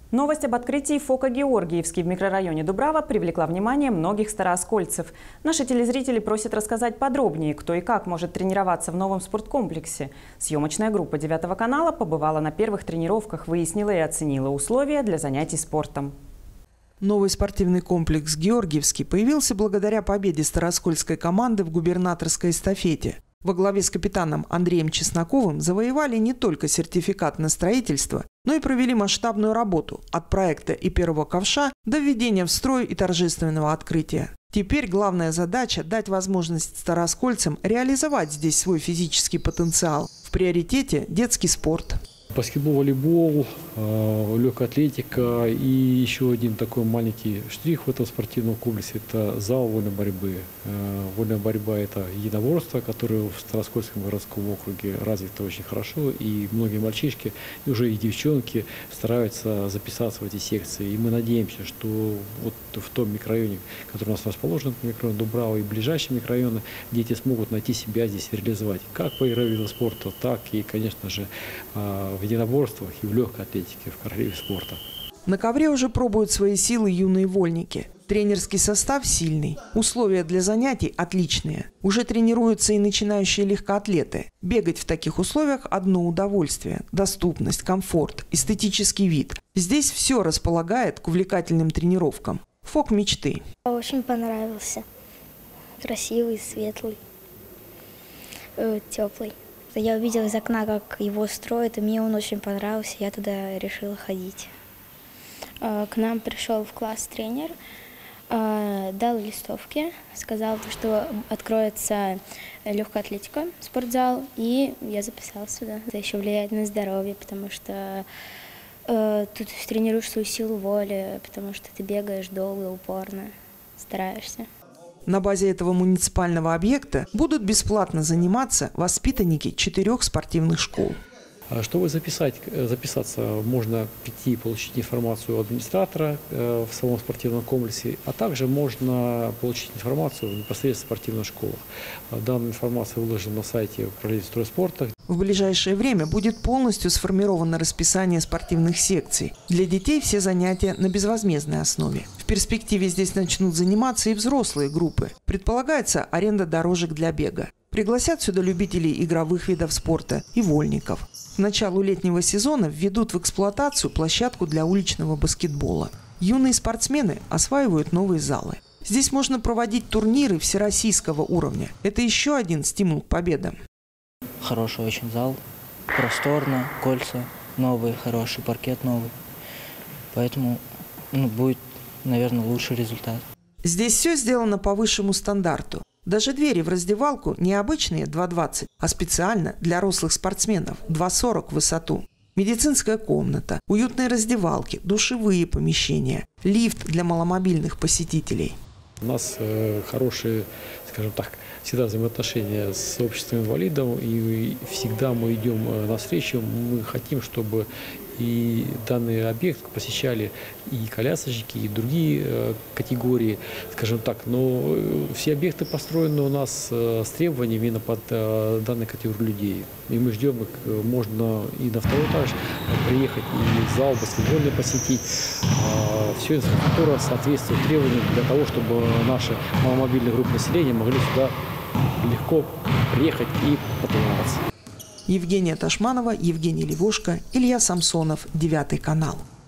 Новость об открытии ФОКа «Георгиевский» в микрорайоне Дубрава привлекла внимание многих старооскольцев. Наши телезрители просят рассказать подробнее, кто и как может тренироваться в новом спорткомплексе. Съемочная группа 9 канала побывала на первых тренировках, выяснила и оценила условия для занятий спортом. Новый спортивный комплекс «Георгиевский» появился благодаря победе старооскольской команды в губернаторской эстафете. Во главе с капитаном Андреем Чесноковым завоевали не только сертификат на строительство, но и провели масштабную работу от проекта и первого ковша до введения в строй и торжественного открытия. Теперь главная задача – дать возможность старооскольцам реализовать здесь свой физический потенциал. В приоритете – детский спорт. Баскетбол, волейбол, легкая атлетика и еще один такой маленький штрих в этом спортивном комплексе – это зал вольной борьбы. Вольная борьба – это единоборство, которое в Старооскольском городском округе развито очень хорошо, и многие мальчишки, и уже и девчонки стараются записаться в эти секции. И мы надеемся, что вот в том микрорайоне, который у нас расположен, микрорайон Дубрава и ближайшие микрорайоны, дети смогут найти себя здесь реализовать как по игровым видам спорта, так и, конечно же, в единоборствах и в легкой атлетике, в королеве спорта. На ковре уже пробуют свои силы юные вольники. Тренерский состав сильный, условия для занятий отличные. Уже тренируются и начинающие легкоатлеты. Бегать в таких условиях – одно удовольствие. Доступность, комфорт, эстетический вид. Здесь все располагает к увлекательным тренировкам. ФОК мечты. Очень понравился. Красивый, светлый, теплый. Я увидела из окна, как его строят, и мне он очень понравился, я туда решила ходить. К нам пришел в класс тренер, дал листовки, сказал, что откроется легкая атлетика, спортзал, и я записалась сюда. Это еще влияет на здоровье, потому что тут тренируешь свою силу воли, потому что ты бегаешь долго, упорно, стараешься. На базе этого муниципального объекта будут бесплатно заниматься воспитанники 4 спортивных школ. Чтобы записаться, можно прийти и получить информацию у администратора в самом спортивном комплексе, а также можно получить информацию непосредственно в спортивных школах. Данная информация выложена на сайте управления стройспорта. В ближайшее время будет полностью сформировано расписание спортивных секций. Для детей все занятия на безвозмездной основе. В перспективе здесь начнут заниматься и взрослые группы. Предполагается аренда дорожек для бега. Пригласят сюда любителей игровых видов спорта и вольников. К началу летнего сезона введут в эксплуатацию площадку для уличного баскетбола. Юные спортсмены осваивают новые залы. Здесь можно проводить турниры всероссийского уровня. Это еще один стимул к победам. Хороший очень зал, просторно, кольца новые, хороший паркет новый. Поэтому будет, наверное, лучший результат. Здесь все сделано по высшему стандарту. Даже двери в раздевалку не обычные 2,20, а специально для рослых спортсменов 2,40 в высоту. Медицинская комната, уютные раздевалки, душевые помещения, лифт для маломобильных посетителей. У нас хорошие, скажем так, всегда взаимоотношения с обществом инвалидов, и всегда мы идем навстречу. Мы хотим, чтобы и данный объект посещали и колясочники, и другие категории, скажем так. Но все объекты построены у нас с требованиями именно под данную категорию людей. И мы ждем, можно и на второй этаж приехать, и зал баскетбольный посетить. Все инфраструктура соответствует требованиям для того, чтобы наши маломобильные группы населения могли сюда легко приехать и потренироваться. Евгения Ташманова, Евгений Левошко, Илья Самсонов, 9 канал.